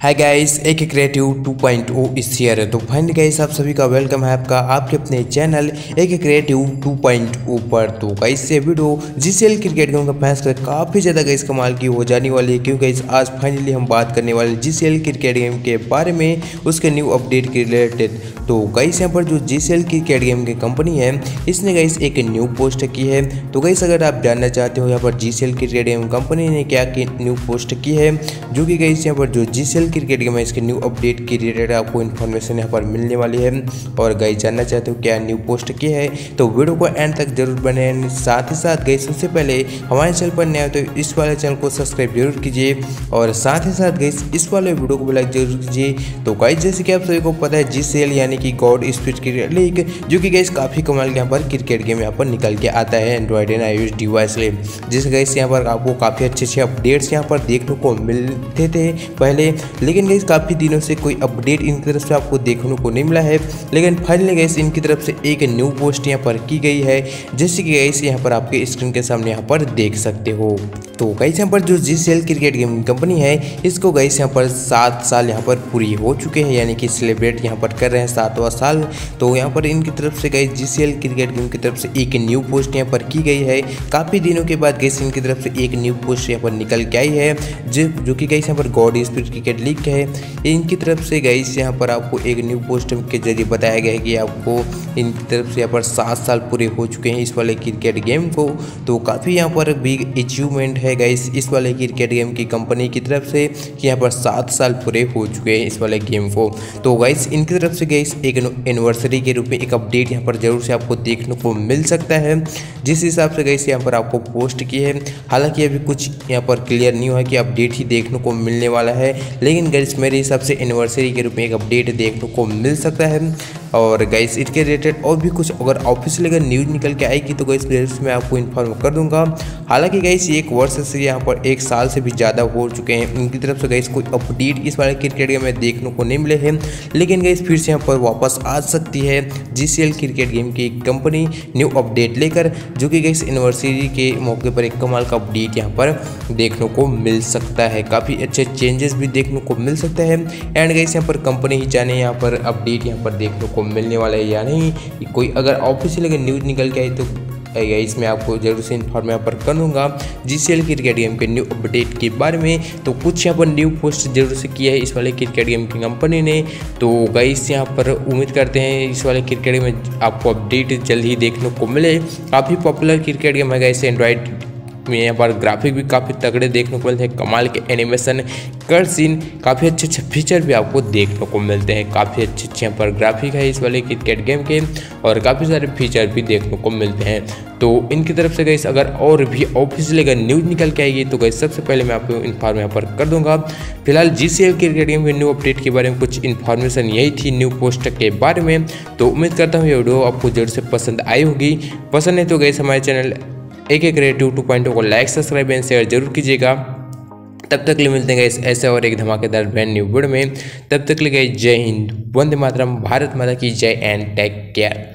Hi guys, एक creative 2.0 इस year. तो फाइनली गाइस आप सभी का वेलकम है आपका आपके अपने चैनल एक क्रिएटिव 2.0 पर। तो गाइस ये वीडियो जीसीएल क्रिकेट गेम का फैंस का काफ़ी ज़्यादा गाइस कमाल की हो जाने वाली है, क्योंकि गाइस आज फाइनली हम बात करने वाले जीसीएल क्रिकेट गेम के बारे में, उसके न्यू अपडेट के रिलेटेड। तो गाइस यहाँ पर जो जीसीएल क्रिकेट गेम की कंपनी है इसने गाइस एक न्यू पोस्ट की है। तो गाइस अगर आप जानना चाहते हो यहाँ पर जीसीएल क्रिकेट गेम कंपनी ने क्या न्यू पोस्ट की है, जो कि गाइस यहाँ पर जो जीसीएल क्रिकेट गेम है इसके न्यू अपडेट की रिलेटेड आपको इन्फॉर्मेशन यहाँ पर मिलने वाली है। और गाइस जानना चाहते हो क्या न्यू पोस्ट की है तो वीडियो को एंड तक जरूर बने। साथ ही साथ गाइस सबसे पहले हमारे चैनल पर नए हो तो इस वाले चैनल को सब्सक्राइब जरूर कीजिए, और साथ ही साथ गाइस इस वाले वीडियो को लाइक जरूर कीजिए। तो गाइस जैसे कि आप सभी को पता है जीसीएल यानी कि गॉड स्पीड क्रिकेट लीग, जो कि गाइस काफ़ी कमाल के यहाँ पर क्रिकेट गेम यहाँ पर निकल के आता है एंड्रॉइड एंड iOS डिवाइस ले, जिस गाइस यहाँ पर आपको काफ़ी अच्छे अपडेट्स यहाँ पर देखने को मिलते थे पहले, लेकिन गाइस काफ़ी दिनों से कोई अपडेट इनकी तरफ से आपको देखने को नहीं मिला है। लेकिन फाइनली गाइस इनकी तरफ से एक न्यू पोस्ट यहाँ पर की गई है, जैसे कि गाइस यहाँ पर आपके स्क्रीन के सामने यहाँ पर देख सकते हो। तो गाइस यहाँ पर जो जीसीएल क्रिकेट गेम कंपनी है इसको गाइस यहाँ पर 7 साल यहाँ पर पूरी हो चुके हैं, यानी कि सेलिब्रेट यहाँ पर कर रहे हैं 7वां साल। तो यहाँ पर इनकी तरफ से गाइस जीसीएल क्रिकेट गेम की तरफ से एक न्यू पोस्ट यहाँ पर की गई है। काफ़ी दिनों के बाद गाइस इनकी तरफ से एक न्यू पोस्ट यहाँ पर निकल के आई है, जो कि गाइस यहाँ पर गॉड स्पीड क्रिकेट लीग है। इनकी तरफ से गाइस यहाँ पर आपको एक न्यू पोस्ट के जरिए बताया गया है कि आपको इनकी तरफ से यहाँ पर 7 साल पूरे हो चुके हैं इस वाले क्रिकेट गेम को। तो काफ़ी यहाँ पर बिग अचीवमेंट है गाइस इस वाले क्रिकेट गेम की कंपनी की तरफ से कि यहाँ पर 7 साल पूरे हो चुके हैं इस वाले गेम को। तो गाइस इनकी तरफ से गाइस एक एनिवर्सरी के रूप में एक अपडेट यहाँ पर जरूर से आपको देखने को मिल सकता है, जिस हिसाब से गाइस यहाँ पर आपको पोस्ट की है। हालांकि अभी कुछ यहाँ पर क्लियर नहीं हुआ कि अपडेट ही देखने को मिलने वाला है, लेकिन गाइस मेरे हिसाब से एनिवर्सरी के रूप में एक अपडेट देखने को मिल सकता है। और गाइस इसके रिलेटेड और भी कुछ अगर ऑफिशियल अगर न्यूज़ निकल के आएगी तो गाइस मैं आपको इन्फॉर्म कर दूंगा। हालांकि गाइस ये 1 वर्ष से यहाँ पर 1 साल से भी ज़्यादा हो चुके हैं, इनकी तरफ से गाइस कोई अपडेट इस वाले क्रिकेट गेम में देखने को नहीं मिले हैं। लेकिन गाइस फिर से यहाँ पर वापस आ सकती है जीसीएल क्रिकेट गेम की कंपनी न्यू अपडेट लेकर, जो कि गाइस एनिवर्सरी के मौके पर एक कमाल का अपडेट यहाँ पर देखने को मिल सकता है। काफ़ी अच्छे चेंजेस भी देखने को मिल सकता है। एंड गाइस यहाँ पर कंपनी ही जाने यहाँ पर अपडेट यहाँ पर देखने को मिलने वाला है या नहीं। कोई अगर ऑफिशियल अगर न्यूज़ निकल के आई तो इसमें आपको जरूर से इन्फॉर्म यहाँ पर कर दूँगा जीसीएल क्रिकेट गेम के न्यू अपडेट के बारे में। तो कुछ यहाँ पर न्यू पोस्ट जरूर से किया है इस वाले क्रिकेट गेम की कंपनी ने। तो गाइस यहाँ पर उम्मीद करते हैं इस वाले क्रिकेट गेम में आपको अपडेट जल्द ही देखने को मिले। काफ़ी पॉपुलर क्रिकेट गेम है गाइस, एंड्रॉइड में यहाँ पर ग्राफिक भी काफ़ी तगड़े देखने को मिलते हैं, कमाल के एनिमेशन कट सीन, काफ़ी अच्छे फीचर भी आपको देखने को मिलते हैं। काफ़ी अच्छे यहाँ पर ग्राफिक है इस वाले क्रिकेट गेम के, और काफ़ी सारे फीचर भी देखने को मिलते हैं। तो इनकी तरफ से गाइस अगर और भी ऑफिशियल अगर न्यूज़ निकल के आएगी तो गाइस सबसे पहले मैं आपको इन्फॉर्म यहाँ पर कर दूंगा। फिलहाल जीसीएल क्रिकेट गेम के न्यू अपडेट के बारे में कुछ इन्फॉर्मेशन यही थी न्यू पोस्ट के बारे में। तो उम्मीद करता हूँ ये वीडियो आपको जरूर से पसंद आई होगी। पसंद है तो गाइस हमारे चैनल एक क्रिएटिव 2.0 को लाइक सब्सक्राइब एंड शेयर जरूर कीजिएगा। तब तक लिए मिलते हैं ऐसे और एक धमाकेदार ब्रांड न्यू वीडियो में। तब तक लिए जय हिंद, वंदे मातरम, भारत माता की जय एंड टेक केयर।